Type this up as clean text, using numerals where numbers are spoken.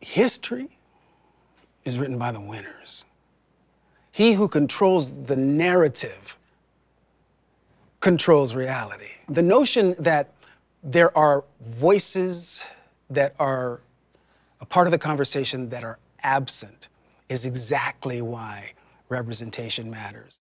History is written by the winners. He who controls the narrative controls reality. The notion that there are voices that are a part of the conversation that are absent is exactly why representation matters.